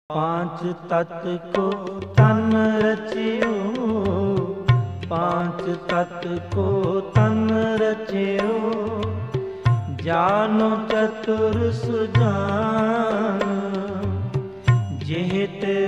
पांच तत्व को तन रचियो, पांच तत्व को तन रचियो, जानो चतुर सुजान, जेहित